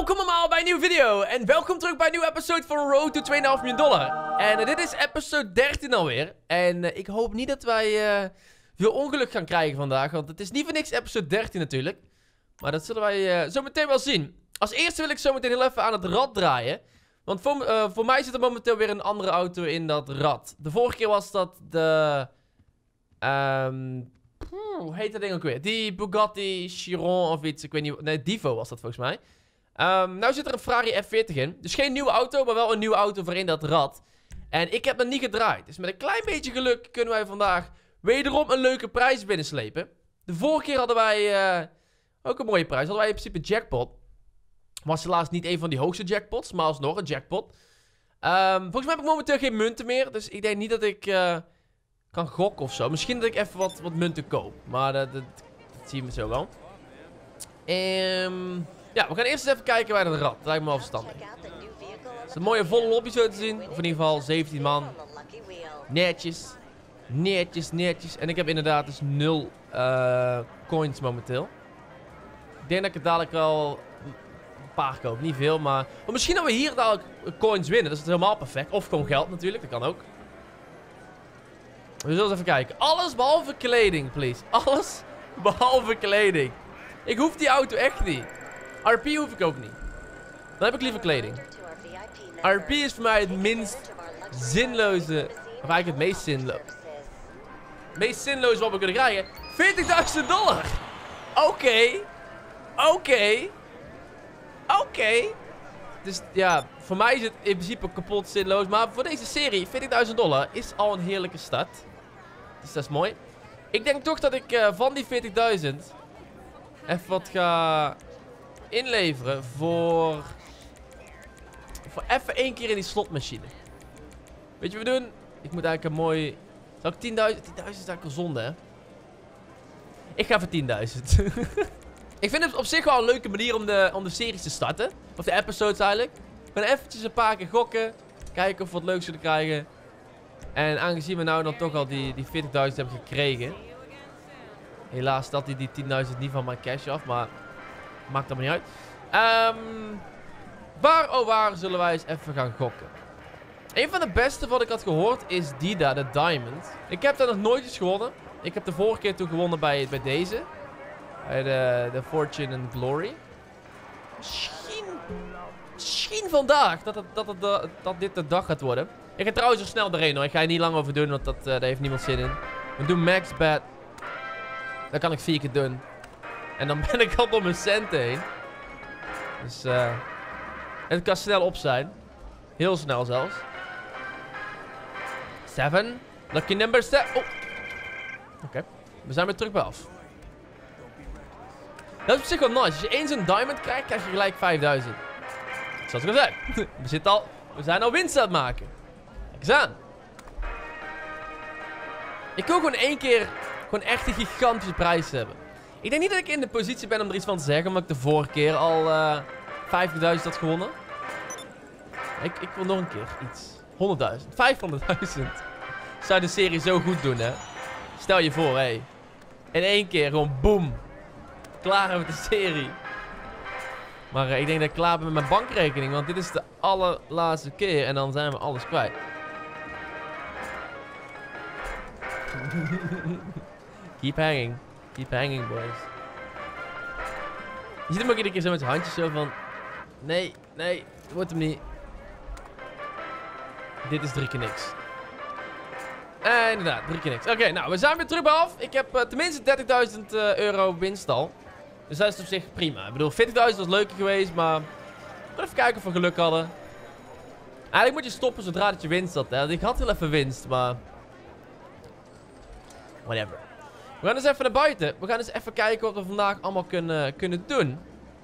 Welkom allemaal bij een nieuwe video. En welkom terug bij een nieuwe episode van Road to $2,5 miljoen. En dit is episode 13 alweer. En ik hoop niet dat wij veel ongeluk gaan krijgen vandaag. Want het is niet voor niks episode 13 natuurlijk. Maar dat zullen wij zo meteen wel zien. Als eerste wil ik zo meteen heel even aan het rad draaien. Want voor mij zit er momenteel weer een andere auto in dat rad. De vorige keer was dat de... hoe heet dat ding ook weer? Die Bugatti Chiron of iets. Ik weet niet. Nee, Divo was dat volgens mij. Nou zit er een Ferrari F40 in. Dus geen nieuwe auto, maar wel een nieuwe auto voor in dat rad. En ik heb nog niet gedraaid. Dus met een klein beetje geluk kunnen wij vandaag wederom een leuke prijs binnenslepen. De vorige keer hadden wij ook een mooie prijs. Hadden wij in principe een jackpot. Was helaas niet een van die hoogste jackpots, maar alsnog een jackpot. Volgens mij heb ik momenteel geen munten meer. Dus ik denk niet dat ik kan gokken of zo. Misschien dat ik even wat munten koop. Maar dat zien we zo wel. Ja, we gaan eerst eens even kijken bij dat rad. Dat lijkt me wel verstandig. Het is een mooie volle lobby zo te zien. Of in ieder geval 17 man. Netjes. Netjes, netjes. En ik heb inderdaad dus 0 coins momenteel. Ik denk dat ik het dadelijk wel een paar koop. Niet veel, maar... Oh, misschien dat we hier dadelijk coins winnen. Dat is helemaal perfect. Of gewoon geld natuurlijk. Dat kan ook. We zullen eens even kijken. Alles behalve kleding, please. Alles behalve kleding. Ik hoef die auto echt niet. RP hoef ik ook niet. Dan heb ik liever kleding. RP is voor mij het minst zinloze... Of eigenlijk het meest zinloze. Het meest zinloze wat we kunnen krijgen. $40.000. Oké. Oké. Dus ja, voor mij is het in principe kapot zinloos. Maar voor deze serie, $40.000 is al een heerlijke start. Dus dat is mooi. Ik denk toch dat ik van die 40.000 even wat ga inleveren voor even 1 keer in die slotmachine. Weet je wat we doen? Ik moet eigenlijk een mooi... Zal ik 10.000? 10.000 is eigenlijk een zonde, hè? Ik ga voor 10.000. Ik vind het op zich wel een leuke manier om de series te starten. Of de episodes eigenlijk. Gewoon eventjes een paar keer gokken. Kijken of we wat leuks zullen krijgen. En aangezien we nou dan toch al die 40.000 hebben gekregen. Helaas stelt hij die 10.000 niet van mijn cash af. Maar maakt allemaal niet uit. Waar zullen wij eens even gaan gokken? Een van de beste wat ik had gehoord is Dida, de Diamond. Ik heb daar nog nooit eens gewonnen. Ik heb de vorige keer toen gewonnen bij deze. Bij de Fortune and Glory. Misschien vandaag dat dit de dag gaat worden. Ik ga trouwens zo snel erheen hoor. Ik ga er niet lang over doen, want daar heeft niemand zin in. We doen max bet. Dan kan ik 4 keer doen. En dan ben ik al door mijn centen heen. Dus het kan snel op zijn. Heel snel zelfs. 7. Lucky number 7. Oh. Oké. We zijn weer terug bij af. Dat is op zich wel nice. Als je eens een diamond krijgt, krijg je gelijk 5000. Zoals ik al zei. We zijn al winst aan het maken. Kijk eens aan. Ik wil gewoon 1 keer gewoon echt een gigantische prijs hebben. Ik denk niet dat ik in de positie ben om er iets van te zeggen. Omdat ik de vorige keer al 50.000 had gewonnen. Ik wil nog een keer iets. 100.000. 500.000. Zou de serie zo goed doen, hè? Stel je voor, hé. In 1 keer gewoon boom. Klaar met de serie. Maar ik denk dat ik klaar ben met mijn bankrekening. Want dit is de allerlaatste keer. En dan zijn we alles kwijt. Keep hanging. Keep hanging, boys. Je ziet hem ook iedere keer zo met zijn handjes zo van... Nee, het wordt hem niet. Dit is 3 keer niks. Inderdaad, 3 keer niks. Oké, nou, we zijn weer terug bij af. Ik heb tenminste €30.000 winst al. Dus dat is op zich prima. Ik bedoel, 40.000 was leuker geweest, maar... Even kijken of we geluk hadden. Eigenlijk moet je stoppen zodra dat je winst had, hè. Ik had heel even winst, maar... Whatever. We gaan eens even naar buiten. We gaan eens even kijken wat we vandaag allemaal kunnen doen.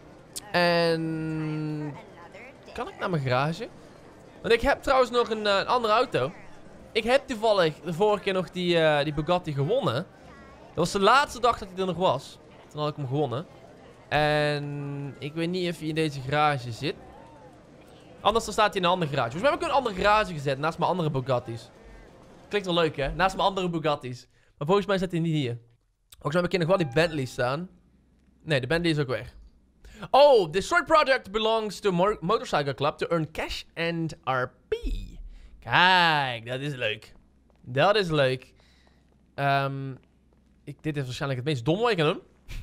En... Kan ik naar mijn garage? Want ik heb trouwens nog een andere auto. Ik heb toevallig de vorige keer nog die Bugatti gewonnen. Dat was de laatste dag dat hij er nog was. Toen had ik hem gewonnen. En ik weet niet of hij in deze garage zit. Anders dan staat hij in een andere garage. Dus we hebben ook een andere garage gezet naast mijn andere Bugatti's. Klinkt wel leuk, hè? Naast mijn andere Bugatti's. Maar volgens mij staat hij niet hier. Volgens mij heb ik hier nog wel die Bentley staan. Nee, de Bentley is ook weg. Oh, the short project belongs to Motorcycle Club to earn cash and RP. Kijk, dat is leuk. Dat is leuk. Dit is waarschijnlijk het meest domme wat ik kan doen.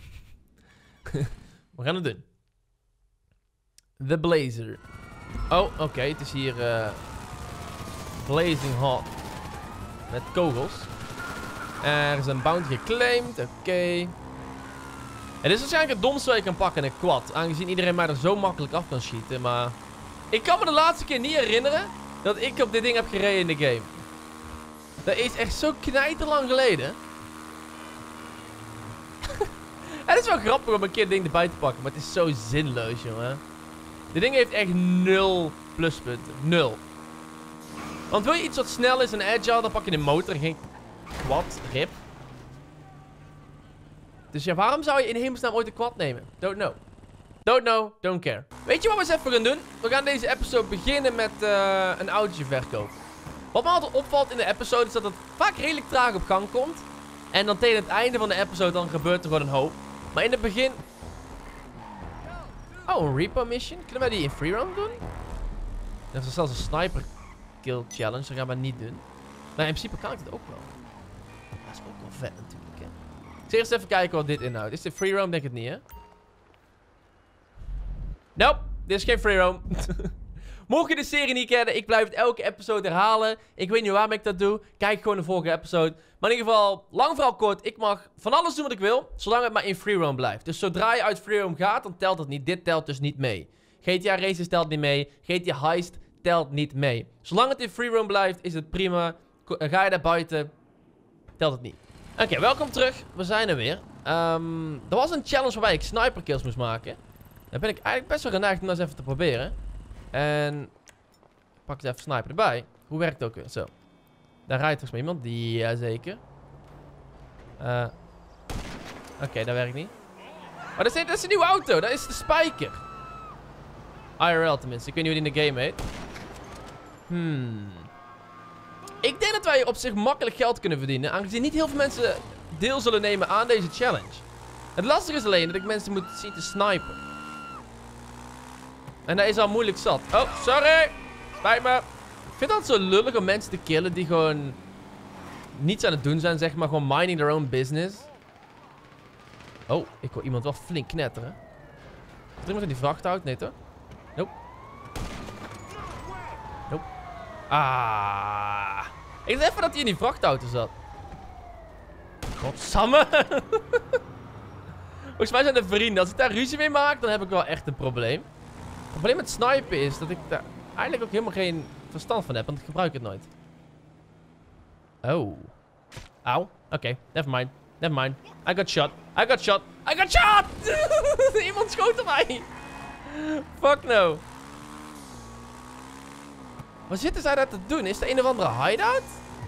We gaan het doen. The Blazer. Oh, oké. Het is hier blazing hot. Met kogels. Er is een bounty geclaimd. Oké. Het is waarschijnlijk het domste wat je kan pakken in een quad. Aangezien iedereen mij er zo makkelijk af kan schieten. Maar ik kan me de laatste keer niet herinneren dat ik op dit ding heb gereden in de game. Dat is echt zo knijterlang geleden. Het is wel grappig om een keer het ding erbij te pakken. Maar het is zo zinloos, jongen. Dit ding heeft echt 0 pluspunten. 0. Want wil je iets wat snel is en agile, dan pak je de motor en geen quad, rip. Dus ja, waarom zou je in hemelsnaam ooit een quad nemen? Don't know. Don't know, don't care. Weet je wat we eens even gaan doen? We gaan deze episode beginnen met een autootje verkopen. Wat me altijd opvalt in de episode is dat het vaak redelijk traag op gang komt. En dan tegen het einde van de episode dan gebeurt er gewoon een hoop. Maar in het begin... Oh, een repo mission. Kunnen wij die in free roam doen? Er is zelfs een sniper kill challenge. Dat gaan we niet doen. Maar in principe kan ik het ook wel. Dat is ook wel vet natuurlijk, hè. Ik zal eerst even kijken wat dit inhoudt. Is dit free roam? Denk het niet, hè? Nope, dit is geen free roam. Mocht je de serie niet kennen, ik blijf het elke episode herhalen. Ik weet niet waarom ik dat doe. Kijk gewoon de vorige episode. Maar in ieder geval, lang verhaal kort. Ik mag van alles doen wat ik wil, zolang het maar in free roam blijft. Dus zodra je uit free roam gaat, dan telt het niet. Dit telt dus niet mee. GTA Races telt niet mee. GTA Heist telt niet mee. Zolang het in free roam blijft, is het prima. Ga je daar buiten, telt het niet. Oké, welkom terug. We zijn er weer. Er was een challenge waarbij ik sniper kills moest maken. Daar ben ik eigenlijk best wel geneigd om dat eens even te proberen. En ik pak eens even sniper erbij. Hoe werkt het ook weer? Zo. Daar rijdt volgens mij iemand. Jazeker. Oké, dat werkt niet. Maar dat is een nieuwe auto. Dat is de Spyker. IRL tenminste. Ik weet niet hoe die in de game heet. Ik denk dat wij op zich makkelijk geld kunnen verdienen. Aangezien niet heel veel mensen deel zullen nemen aan deze challenge. Het lastige is alleen dat ik mensen moet zien te snipen. En dat is al moeilijk zat. Oh, sorry. Spijt me. Ik vind het altijd zo lullig om mensen te killen die gewoon niets aan het doen zijn, zeg maar. Gewoon minding their own business. Oh, ik hoor iemand wel flink knetteren. Is er iemand in die vrachtauto? Nee, toch? Nope. Nope. Ah. Ik dacht even dat hij in die vrachtauto zat. Godsamme. Volgens mij zijn de vrienden. Als ik daar ruzie mee maak, dan heb ik wel echt een probleem. Het probleem met snipen is dat ik daar eigenlijk ook helemaal geen verstand van heb, want ik gebruik het nooit. Oh. Auw. Oké, never mind. Never mind. I got shot. I got shot. I got shot! Iemand schoot op mij. Fuck no. Wat zitten zij daar te doen? Is er een of andere hideout?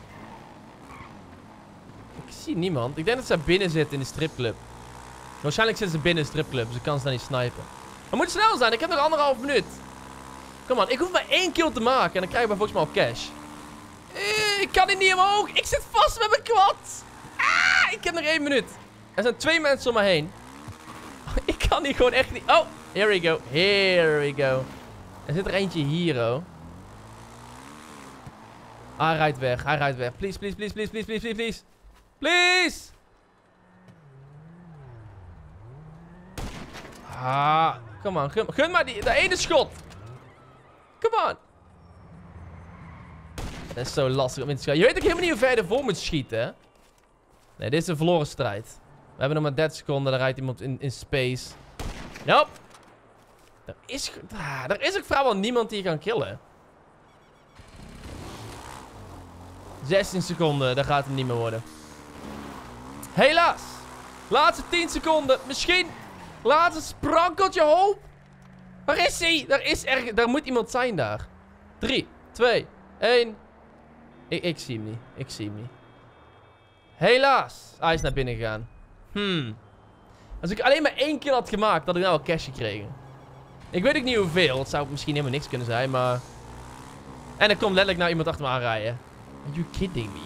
Ik zie niemand. Ik denk dat ze binnen zitten in de stripclub. Waarschijnlijk zitten ze binnen in de stripclub, dus ik kan ze daar niet snipen. Maar moet snel zijn, ik heb nog 1,5 minuut. Kom aan, ik hoef maar 1 kill te maken en dan krijgen we volgens mij al cash. Ik kan hier niet omhoog. Ik zit vast met mijn quad. Ik heb nog 1 minuut. Er zijn 2 mensen om me heen. Ik kan hier gewoon echt niet... Oh, here we go. Here we go. Er zit er eentje hier, oh. Hij rijdt weg, hij rijdt weg. Please, please, please, please, please, please, please, please. Please! Ah, kom aan. Gun maar dat ene schot. Come on. Dat is zo lastig om in te schieten. Je weet ook helemaal niet hoe ver je ervoor moet schieten, hè? Nee, dit is een verloren strijd. We hebben nog maar 30 seconden. Daar rijdt iemand in space. Nope. Er is ook vrijwel niemand die je kan killen. 16 seconden. Dat gaat het niet meer worden. Helaas. Laatste 10 seconden. Misschien. Laatste sprankeltje hoop. Waar is hij? Daar moet iemand zijn daar. 3, 2, 1. Ik zie hem niet. Ik zie hem niet. Helaas. Hij is naar binnen gegaan. Als ik alleen maar 1 kill had gemaakt, had ik nou wel cash gekregen. Ik weet ook niet hoeveel. Het zou misschien helemaal niks kunnen zijn, maar... En er komt letterlijk nou iemand achter me aanrijden. Are you kidding me?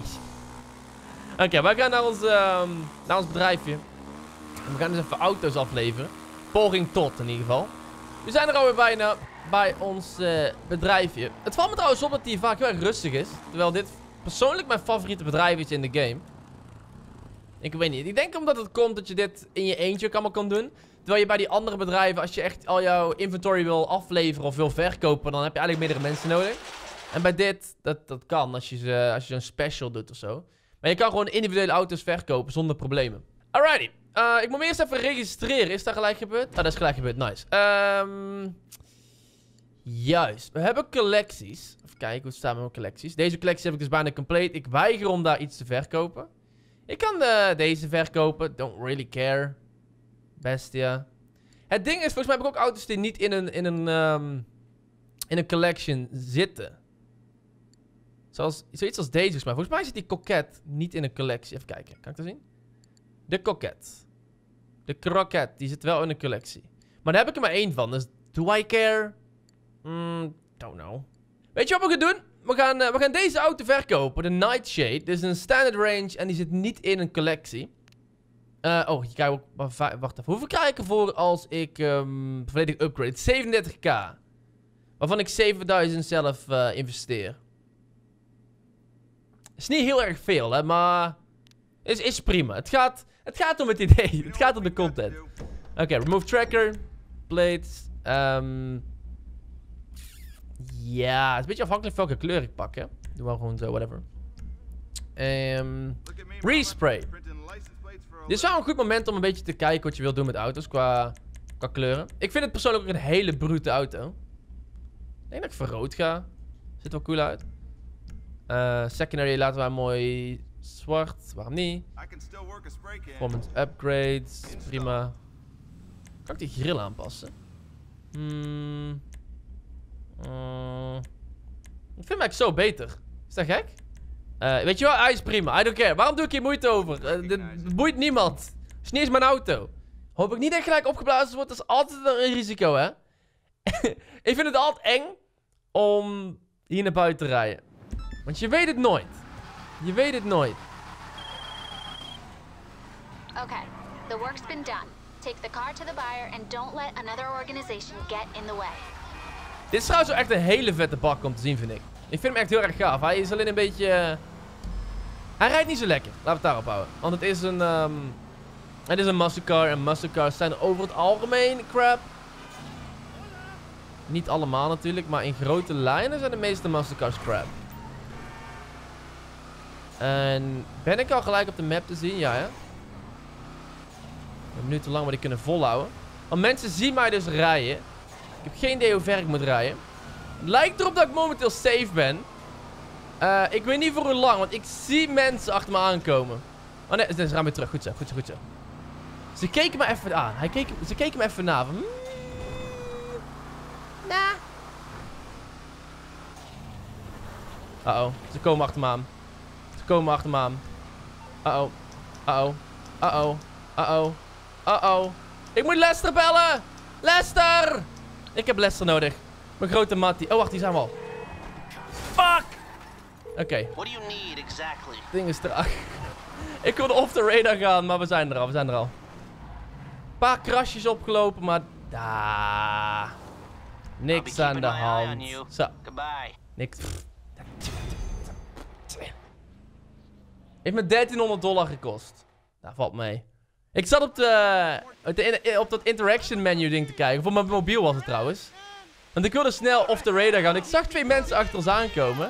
Oké, wij gaan naar ons bedrijfje. En we gaan dus even auto's afleveren. Poging tot in ieder geval. We zijn er alweer bijna bij ons bedrijfje. Het valt me trouwens op dat die vaak heel erg rustig is. Terwijl dit persoonlijk mijn favoriete bedrijf is in de game. Ik weet niet. Ik denk omdat het komt dat je dit in je eentje ook allemaal kan doen. Terwijl je bij die andere bedrijven, als je echt al jouw inventory wil afleveren of wil verkopen, dan heb je eigenlijk meerdere mensen nodig. En bij dit, dat kan als je zo'n special doet of zo. Maar je kan gewoon individuele auto's verkopen zonder problemen. Alrighty. Ik moet me eerst even registreren. Is dat gelijk gebeurd? Ah, dat is gelijk gebeurd. Nice. Juist. We hebben collecties. Even kijken, hoe staan we met collecties? Deze collectie heb ik dus bijna compleet. Ik weiger om daar iets te verkopen. Ik kan deze verkopen. Don't really care. Bestia. Het ding is, volgens mij heb ik ook auto's die niet in een collection zitten. Zoiets als deze, volgens mij. Volgens mij zit die Coquette niet in een collectie. Even kijken, kan ik dat zien? De Coquette. De Croquette, die zit wel in een collectie. Maar daar heb ik er maar één van, dus do I care? Don't know. Weet je wat we gaan doen? We gaan deze auto verkopen, de Nightshade. Dit is een standard range en die zit niet in een collectie. Je krijgt ook... Wacht even, hoeveel krijg ik ervoor als ik volledig upgrade? 37k. Waarvan ik 7000 zelf investeer. Is niet heel erg veel, hè, maar... Is prima. Het gaat om het idee. Het gaat om de content. Oké, remove tracker. Plates. Ja, het is een beetje afhankelijk van welke kleur ik pak, hè. Doe maar gewoon zo, whatever. Respray. Dit is wel een goed moment om een beetje te kijken wat je wilt doen met auto's qua kleuren. Ik vind het persoonlijk ook een hele brute auto. Ik denk dat ik voor rood ga. Ziet er wel cool uit. Secondary laten we mooi zwart. Waarom niet? Performance upgrades. Prima. Kan ik die grill aanpassen? Ik vind mij zo beter. Is dat gek? Weet je wel, hij is prima. I don't care. Waarom doe ik hier moeite over? Het boeit niemand. Het is niet eens mijn auto. Hoop ik niet dat ik gelijk opgeblazen word. Dat is altijd een risico, hè? Ik vind het altijd eng om hier naar buiten te rijden. Want je weet het nooit. Je weet het nooit. Okay, the work's been done. Take the car to the buyer and don't let another organization get in the way. Dit is trouwens wel echt een hele vette bak om te zien, vind ik. Ik vind hem echt heel erg gaaf. Hij is alleen een beetje... Hij rijdt niet zo lekker. Laten we het daarop houden. Want het is een... Het is een muscle car. En muscle cars zijn over het algemeen crap. Niet allemaal natuurlijk. Maar in grote lijnen zijn de meeste muscle cars crap. En ben ik al gelijk op de map te zien? Ja, hè? Een minuut te lang maar die kunnen volhouden. Want mensen zien mij dus rijden. Ik heb geen idee hoe ver ik moet rijden. Het lijkt erop dat ik momenteel safe ben. Ik weet niet voor hoe lang, want ik zie mensen achter me aankomen. Oh nee, ze gaan weer terug. Goed zo, goed zo, goed zo. Ze keken me even aan. Ze keken me even na. Nah. Uh-oh, ze komen achter me aan. Ze komen achter me aan. Uh-oh. Uh-oh. Uh-oh. Uh-oh. Uh-oh. Ik moet Lester bellen! Lester! Ik heb Lester nodig. Mijn grote mattie. Oh, wacht, die zijn we al. Fuck! Oké. What do you need exactly? Het ding is traag. Ik wilde off the radar gaan, maar we zijn er al. We zijn er al. Een paar krasjes opgelopen, maar... Niks aan de hand. Zo. Goodbye. Niks. Heeft me $1300 gekost. Dat valt mee. Ik zat op dat interaction menu ding te kijken. Voor mijn mobiel was het trouwens. Want ik wilde snel off the radar gaan. Ik zag twee mensen achter ons aankomen.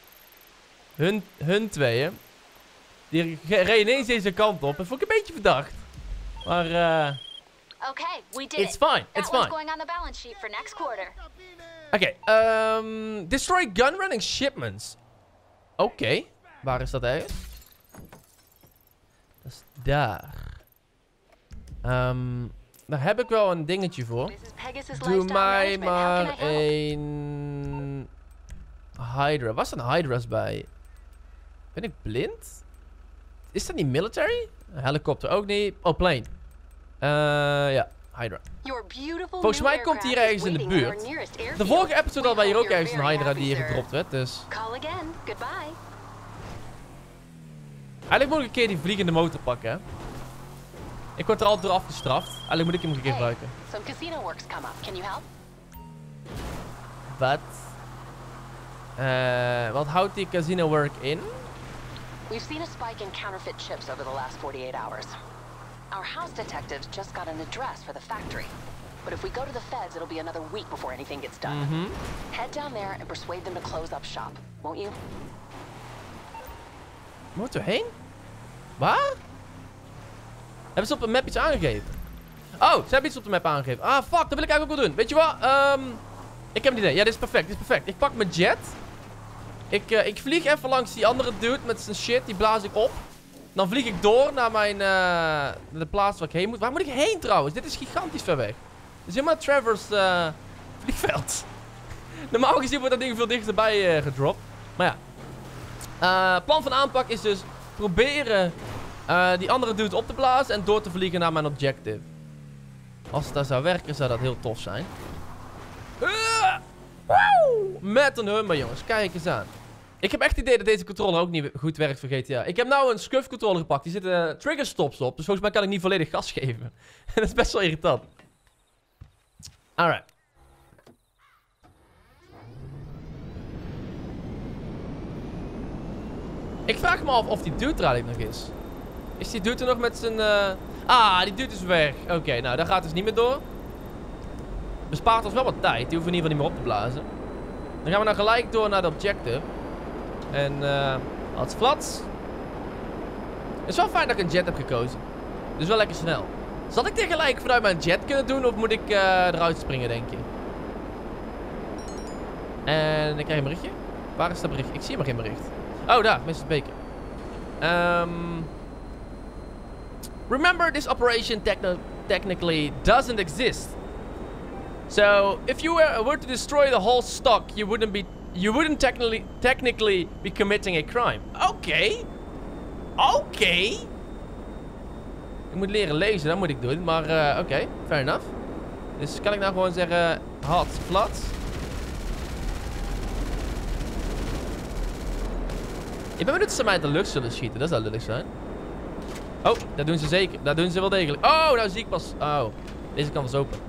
Hun tweeën. Die reden ineens deze kant op. Dat vond ik een beetje verdacht. Maar Okay, we did it's it. fine. It's That one's fine. going on the balance sheet for next quarter. Oké. Destroy gun running shipments. Oké. Waar is dat ergens? Dat is daar. Daar heb ik wel een dingetje voor. This is Pegasus Doe Lifestyle mij Management. How maar can I help? een... Hydra. Waar staan Hydra's bij? Ben ik blind? Is dat niet military? Een helikopter ook niet. Oh, plane. Ja, Hydra. Your beautiful Volgens new mij komt die hier aircraft ergens is in de waiting at buurt. our nearest De airfield. vorige episode We hadden wij hier ook hope ergens een you're Hydra very die hier happy, gedropt werd, dus... Call again. Goodbye. Eigenlijk moet ik een keer die vliegende motor pakken, hè. Ik word er altijd door afgestraft. Eigenlijk moet ik hem een keer gebruiken. Some casino works come up. Can you help? Wat? Wat houdt die casino work in? We've seen a spike in counterfeit chips over the last 48 hours. Our house detectives just got an address for the factory. But if we go to the feds, it'll be another week before anything gets done. Head down there and persuade them to close up shop, won't you? Moeten we heen? Waar? Hebben ze op de map iets aangegeven? Oh, ze hebben iets op de map aangegeven. Ah, fuck, dat wil ik eigenlijk ook wel doen. Weet je wat? Ik heb een idee. Ja, dit is perfect. Dit is perfect. Ik pak mijn jet. Ik vlieg even langs die andere dude met zijn shit. Die blaas ik op. Dan vlieg ik door naar mijn... de plaats waar ik heen moet. Waar moet ik heen trouwens? Dit is gigantisch ver weg. Dit is helemaal Trevor's vliegveld. Normaal gezien wordt dat ding veel dichterbij gedropt. Maar ja. Plan van aanpak is dus proberen die andere dude op te blazen en door te vliegen naar mijn objective. Als dat zou werken, zou dat heel tof zijn. Met een hummer, jongens. Kijk eens aan. Ik heb echt het idee dat deze controller ook niet goed werkt voor GTA. Ik heb nou een SCUF controller gepakt. Die zitten trigger stops op. Dus volgens mij kan ik niet volledig gas geven. Dat is best wel irritant. Alright. Ik vraag me af of die dude er eigenlijk nog is. Is die dude er nog met zijn... Ah, die dude is weg. Oké, nou, daar gaat dus niet meer door. Bespaart ons wel wat tijd. Die hoeven in ieder geval niet meer op te blazen. Dan gaan we nou gelijk door naar de objective. En, als flats. Het is wel fijn dat ik een jet heb gekozen. Dus wel lekker snel. Zal ik dit gelijk vanuit mijn jet kunnen doen? Of moet ik eruit springen, denk je? En ik krijg een berichtje. Waar is dat bericht? Ik zie maar geen bericht. Oh, daar. Mrs. Baker. Remember, this operation technically doesn't exist. So, if you were to destroy the whole stock, you wouldn't technically be committing a crime. Oké. Oké. Ik moet leren lezen, dat moet ik doen. Maar, oké. Fair enough. Dus kan ik nou gewoon zeggen, hot, plat. Ik ben benieuwd of ze mij uit de lucht zullen schieten. Dat zou lullig zijn. Oh, dat doen ze zeker. Dat doen ze wel degelijk. Oh, nou zie ik pas. Oh, deze kant was open.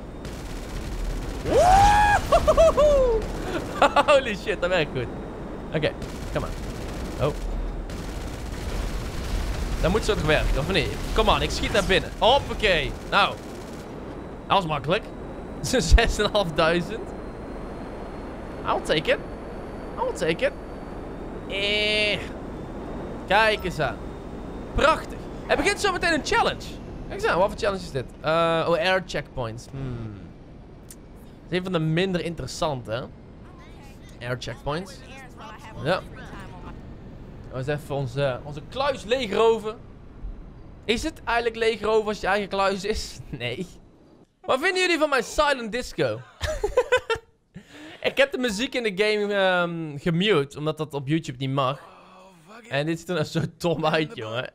Holy shit, dat werkt goed. Oké, kom maar. Oh. Dat moet zo toch werken, of niet? Kom aan, ik schiet naar binnen. Hoppakee. Nou. Dat was makkelijk. Zo'n 6.500. I'll take it. I'll take it. Kijk eens aan. Prachtig. Er begint zo meteen een challenge. Kijk eens aan, wat voor challenge is dit? Oh, air checkpoints. Dat is een van de minder interessante, hè? Air checkpoints. Ja. We eens even onze kluis leegroven. Is het eigenlijk leegroven als je eigen kluis is? Nee. Wat vinden jullie van mijn silent disco? Ik heb de muziek in de game gemute, omdat dat op YouTube niet mag. En dit ziet er nou zo dom uit, jongen.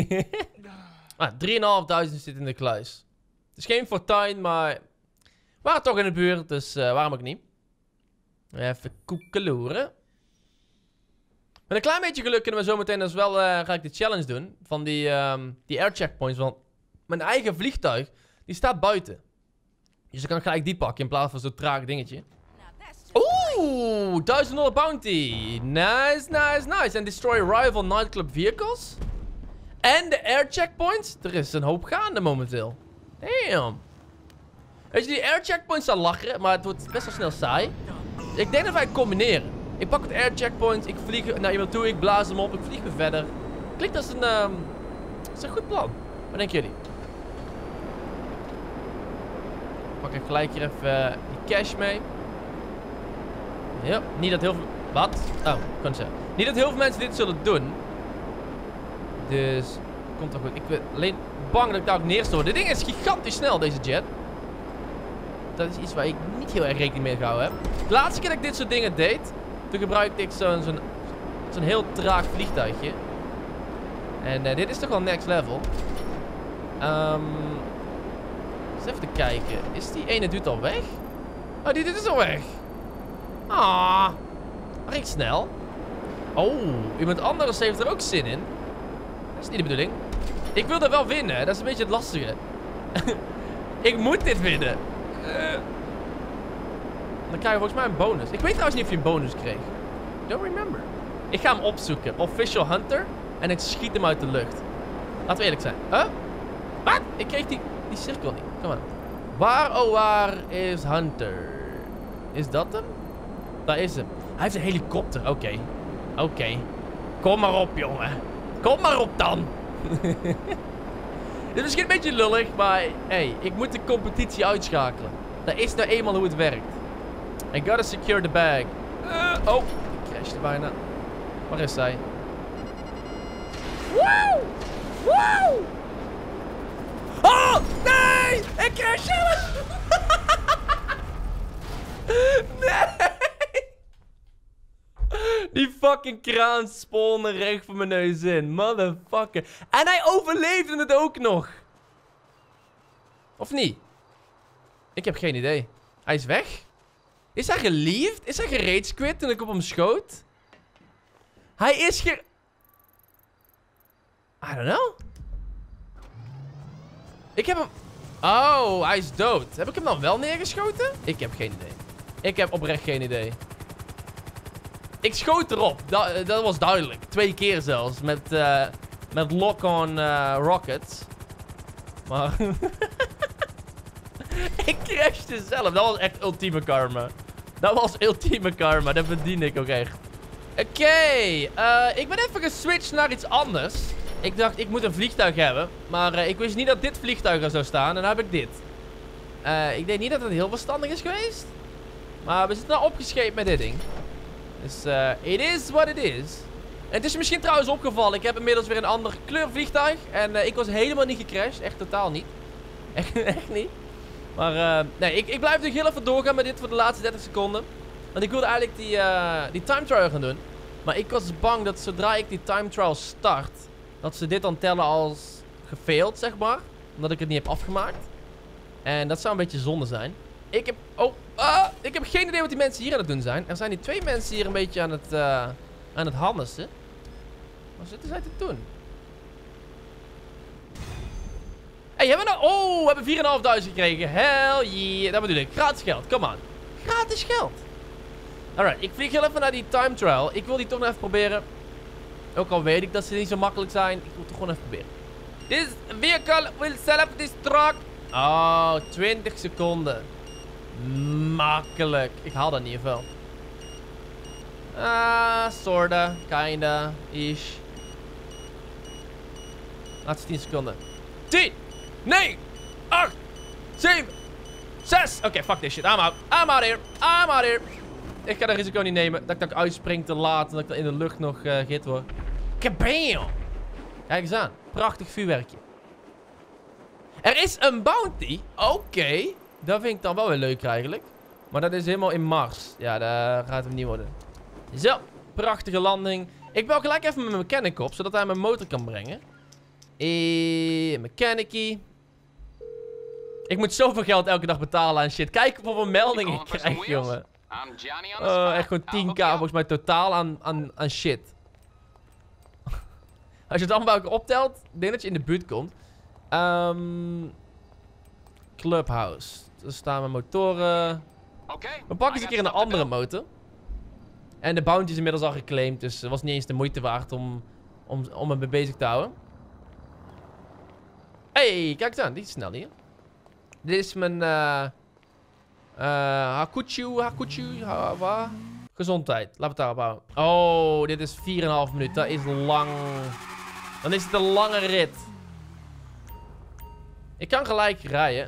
3.500 zit in de kluis. Het is geen fortuin, maar... We waren toch in de buurt, dus waarom ook niet? Even koekeloeren. Met een klein beetje geluk kunnen we zometeen dus wel ga ik de challenge doen. Van die air checkpoints. Want mijn eigen vliegtuig, die staat buiten. Dus dan kan ik gelijk die pakken in plaats van zo'n traag dingetje. Oeh, $1000 bounty. Nice, nice, nice. En destroy rival nightclub vehicles. En de air checkpoints. Er is een hoop gaande momenteel. Damn. Weet je, die air checkpoints zal lachen, maar het wordt best wel snel saai. Ik denk dat wij het combineren. Ik pak het air checkpoint, ik vlieg naar iemand toe, ik blaas hem op, ik vlieg weer verder. Klinkt als een goed plan. Wat denken jullie? Pak ik gelijk hier even die cash mee. Ja, niet dat heel veel... Wat? Oh, kan ik zeggen. Niet dat heel veel mensen dit zullen doen. Dus, komt toch goed. Ik ben alleen bang dat ik daar ook neerstort. Dit ding is gigantisch snel, deze jet. Dat is iets waar ik niet heel erg rekening mee gehouden heb. De laatste keer dat ik dit soort dingen deed, toen gebruikte ik zo'n heel traag vliegtuigje. En dit is toch wel next level. Eens even te kijken. Is die ene dude al weg? Oh, die dude is al weg. Ah, maar ik snel. Oh, iemand anders heeft er ook zin in. Dat is niet de bedoeling. Ik wil er wel winnen. Dat is een beetje het lastige. Ik moet dit winnen. Dan krijg je volgens mij een bonus. Ik weet trouwens niet of je een bonus kreeg. Don't remember. Ik ga hem opzoeken. Official Hunter. En ik schiet hem uit de lucht. Laten we eerlijk zijn. Huh? Wat? Ik kreeg die cirkel niet. Kom maar. Waar, oh waar is Hunter? Is dat hem? Daar is hem. Hij heeft een helikopter. Oké. Oké. Kom maar op, jongen. Kom maar op dan. Dit is misschien een beetje lullig, maar hey, ik moet de competitie uitschakelen. Dat is nou eenmaal hoe het werkt. I gotta secure the bag. Oh, ik crashte bijna. Waar is zij? Wow! Wow! Oh, nee! Ik crash zelf! Nee! Die fucking kraan spawnde recht voor mijn neus in. Motherfucker. En hij overleefde het ook nog. Of niet? Ik heb geen idee. Hij is weg? Is hij geliefd? Is hij gerage quit toen ik op hem schoot? Hij is I don't know. Ik heb hem... Oh, hij is dood. Heb ik hem dan wel neergeschoten? Ik heb geen idee. Ik heb oprecht geen idee. Ik schoot erop. Dat was duidelijk. 2 keer zelfs. Met lock-on rockets. Maar... ik crashte zelf. Dat was echt ultieme karma. Dat was ultieme karma. Dat verdien ik ook echt. Oké. Ik ben even geswitcht naar iets anders. Ik dacht, ik moet een vliegtuig hebben. Maar ik wist niet dat dit vliegtuig er zou staan. En dan heb ik dit. Ik denk niet dat het heel verstandig is geweest. Maar we zitten nou opgescheept met dit ding. Dus it is what it is. En het is misschien trouwens opgevallen. Ik heb inmiddels weer een ander kleur vliegtuig. En ik was helemaal niet gecrashed. Echt totaal niet. Echt niet. Maar nee, ik blijf nog heel even doorgaan met dit voor de laatste 30 seconden. Want ik wilde eigenlijk die time trial gaan doen. Maar ik was bang dat zodra ik die time trial start, dat ze dit dan tellen als gefailed, zeg maar. Omdat ik het niet heb afgemaakt. En dat zou een beetje zonde zijn. Ik heb geen idee wat die mensen hier aan het doen zijn. Er zijn die 2 mensen hier een beetje aan het harnessen. Wat zitten zij te doen? Hey, hebben we nou... Oh, we hebben 4.500 gekregen. Hell yeah. Dat bedoel ik. Gratis geld. Come on. Gratis geld. Alright, ik vlieg heel even naar die time trial. Ik wil die toch nog even proberen. Ook al weet ik dat ze niet zo makkelijk zijn. Ik wil het toch gewoon even proberen. This vehicle will self-destruct. Oh, 20 seconden. Makkelijk. Ik haal dat niet wel. Sorta. Kinda. Ish. Laatste 10 seconden. 10. 9. 8. 7. 6. Oké, fuck this shit. I'm out. I'm out here. I'm out here. Ik ga dat risico niet nemen. Dat ik uitspring te laat. En dat ik dan in de lucht nog gehit word. Kabam! Kijk eens aan. Prachtig vuurwerkje. Er is een bounty. Oké. Dat vind ik dan wel weer leuk eigenlijk. Maar dat is helemaal in Mars. Ja, daar gaat hem niet worden. Zo. Prachtige landing. Ik bel gelijk even met mijn mechanic op. Zodat hij mijn motor kan brengen. Mechanicie. Ik moet zoveel geld elke dag betalen aan shit. Kijk hoeveel meldingen ik krijg, jongen. Echt gewoon 10k volgens mij totaal aan shit. Als je het allemaal bij elkaar optelt, ik denk dat je in de buurt komt. Clubhouse. Er staan mijn motoren. We pakken eens een keer een andere motor. En de bounty is inmiddels al geclaimd, dus het was niet eens de moeite waard om me mee bezig te houden. Hey, kijk eens aan. Die is snel hier. Dit is mijn Hakuchu, gezondheid. Laten we het daarop houden. Oh, dit is 4,5 minuten. Dat is lang. Dan is het een lange rit. Ik kan gelijk rijden.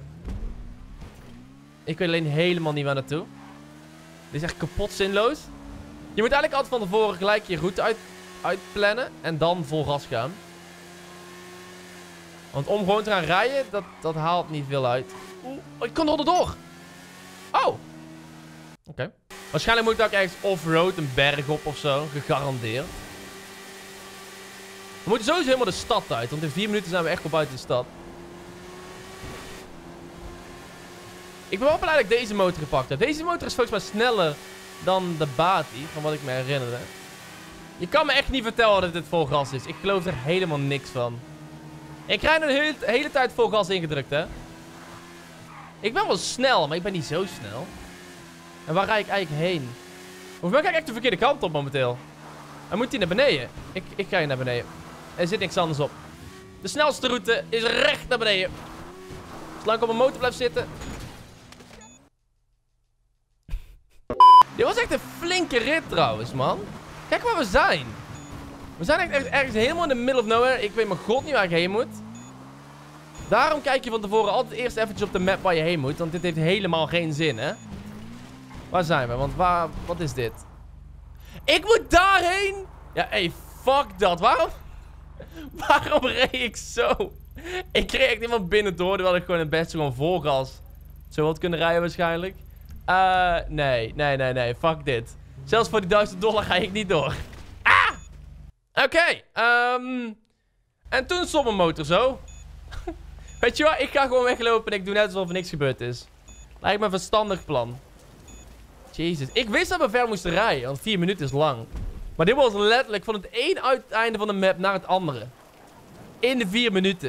Ik weet alleen helemaal niet waar naartoe. Dit is echt kapot zinloos. Je moet eigenlijk altijd van tevoren gelijk je route uitplannen. En dan vol gas gaan. Want om gewoon te gaan rijden, dat haalt niet veel uit. Oeh, ik kon er onderdoor. Oh. Oké. Waarschijnlijk moet ik ook ergens off-road, een berg op of zo. Gegarandeerd. We moeten sowieso helemaal de stad uit. Want in 4 minuten zijn we echt wel buiten de stad. Ik ben wel blij dat ik deze motor gepakt heb. Deze motor is volgens mij sneller dan de Bati. Van wat ik me herinnerde. Je kan me echt niet vertellen dat dit vol gas is. Ik geloof er helemaal niks van. Ik krijg nu de hele tijd vol gas ingedrukt, hè. Ik ben wel snel, maar ik ben niet zo snel. En waar rijd ik eigenlijk heen? Volgens mij ga ik echt de verkeerde kant op momenteel. En moet hij naar beneden? Ik ga hier naar beneden. Er zit niks anders op. De snelste route is recht naar beneden. Zolang ik op mijn motor blijf zitten. Dit was echt een flinke rit trouwens, man. Kijk waar we zijn. We zijn echt ergens helemaal in the middle of nowhere. Ik weet mijn god niet waar ik heen moet. Daarom kijk je van tevoren altijd eerst eventjes op de map waar je heen moet. Want dit heeft helemaal geen zin, hè. Waar zijn we? Want wat is dit? Ik moet daarheen! Ja, hey, fuck dat. Waarom reed ik zo? Ik kreeg echt iemand binnendoor, terwijl ik gewoon het beste gewoon vol gas zo had kunnen rijden waarschijnlijk. Nee. Fuck dit. Zelfs voor die $1000 ga ik niet door. Ah! Oké. En toen stond mijn motor zo. Weet je wat? Ik ga gewoon weglopen en ik doe net alsof er niks gebeurd is. Lijkt me een verstandig plan. Jezus. Ik wist dat we ver moesten rijden, want 4 minuten is lang. Maar dit was letterlijk van het ene uiteinde van de map naar het andere. In de 4 minuten.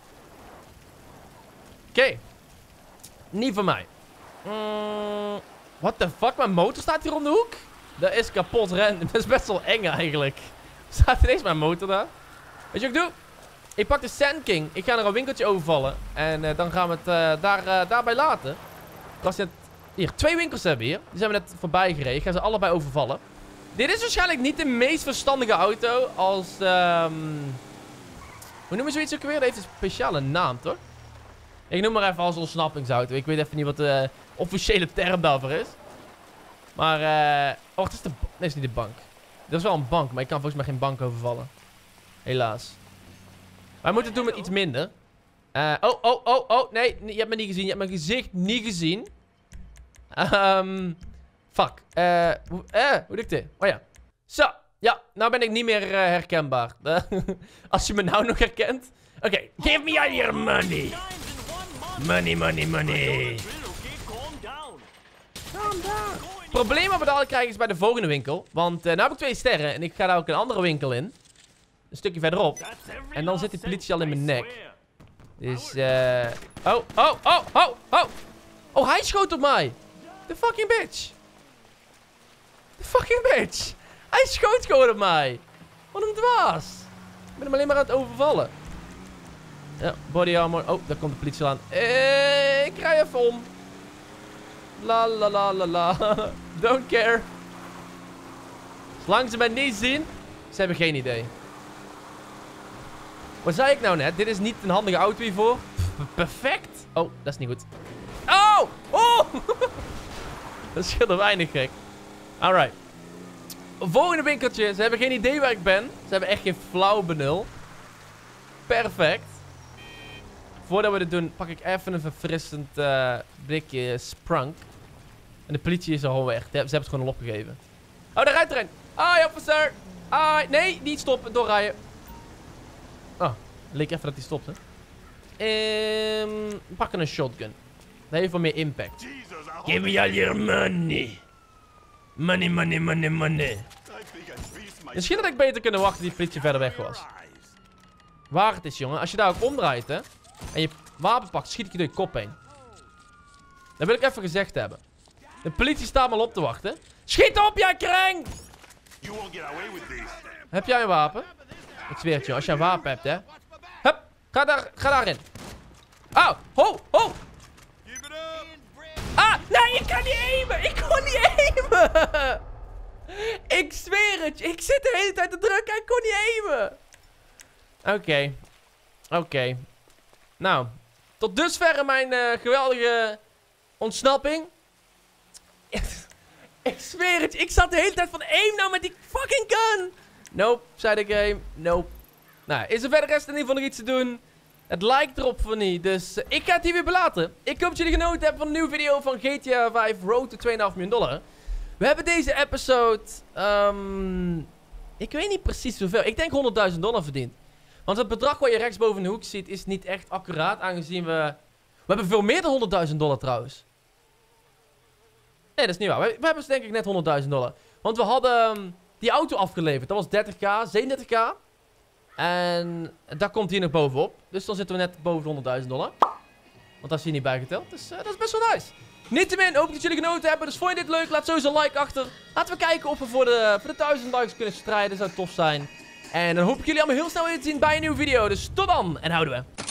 Oké. Niet van mij. What the fuck? Mijn motor staat hier om de hoek? Dat is kapot rennen. Dat is best wel eng eigenlijk. Staat ineens mijn motor daar. Weet je wat ik doe? Ik pak de Sand King. Ik ga er een winkeltje overvallen. En dan gaan we het daarbij laten. Als je hier 2 winkels hebben hier. Die zijn we net voorbij gereden. Ik ga ze allebei overvallen. Dit is waarschijnlijk niet de meest verstandige auto als... Hoe noemen we zoiets ook weer? Dat heeft een speciale naam, toch? Ik noem maar even als ontsnappingsauto. Ik weet even niet wat de officiële term daarvoor is. Maar, oh, het is de... Nee, het is niet de bank. Dat is wel een bank, maar ik kan volgens mij geen bank overvallen. Helaas. Wij moeten het doen met iets minder. Oh. Nee, je hebt me niet gezien. Je hebt mijn gezicht niet gezien. Fuck. Hoe doe ik dit? Oh ja. Zo. Ja, nou ben ik niet meer herkenbaar. Als je me nou nog herkent. Oké. Give me all your money. Money. Het probleem wat we dadelijk krijgen is bij de volgende winkel. Want nu heb ik 2 sterren. En ik ga daar ook een andere winkel in. Een stukje verderop. En dan zit die politie al in mijn nek. Dus, Oh, hij schoot op mij. The fucking bitch. Hij schoot gewoon op mij. Wat een dwaas. Ik ben hem alleen maar aan het overvallen. Ja, body armor. Oh, daar komt de politie aan. Ik rij even om. La. Don't care. Zolang ze mij niet zien. Ze hebben geen idee. Wat zei ik nou net? Dit is niet een handige auto hiervoor. Perfect. Oh, dat is niet goed. Oh! Dat scheelde weinig, gek. Alright. Volgende winkeltje. Ze hebben geen idee waar ik ben. Ze hebben echt geen flauw benul. Perfect. Voordat we dit doen, pak ik even een verfrissend blikje Sprunk. En de politie is al gewoon weg. Ze hebben het gewoon al opgegeven. Oh, daar rijdt er een. Hi, officer. Hi. Nee, niet stoppen. Doorrijden. Oh, leek even dat hij stopte. We pakken een shotgun. Dat heeft wel meer impact. Give me all your money. Money. Misschien had ik beter kunnen wachten die politie verder weg was. Waar het is, jongen. Als je daar ook omdraait, hè. En je wapen pakt, schiet ik je door je kop heen. Dat wil ik even gezegd hebben. De politie staat me al op te wachten. Schiet op, jij kreng! Heb jij een wapen? Ik zweer het je, als jij een wapen hebt, hè. Hup, ga daarin. Oh, ho! Ah, nee, ik kan niet aimen! Ik kon niet aimen! Ik zweer het je, ik zit de hele tijd te drukken en ik kon niet aimen! Oké. Nou, tot dusver mijn geweldige ontsnapping. Ik zweer het je, ik zat de hele tijd van aim nou met die fucking gun! Nope, zei de game. Nope. Nou, is er verder rest in ieder geval nog iets te doen? Het lijkt erop van niet. Dus ik ga het hier weer belaten. Ik hoop dat jullie genoten hebben van een nieuwe video van GTA 5 Road to $2,5 miljoen. We hebben deze episode... ik weet niet precies hoeveel. Ik denk $100.000 verdiend. Want het bedrag wat je rechtsboven in de hoek ziet is niet echt accuraat. Aangezien we... We hebben veel meer dan $100.000 trouwens. Nee, dat is niet waar. We hebben denk ik net $100.000. Want we hadden die auto afgeleverd. Dat was 30k, 37k. En daar komt hier nog bovenop. Dus dan zitten we net boven de $100.000. Want dat is hier niet bijgeteld. Dus dat is best wel nice. Niettemin, hoop dat jullie genoten hebben. Dus vond je dit leuk? Laat sowieso een like achter. Laten we kijken of we voor de 1000 likes kunnen strijden. Zou tof zijn. En dan hoop ik jullie allemaal heel snel weer te zien bij een nieuwe video. Dus tot dan en houden we.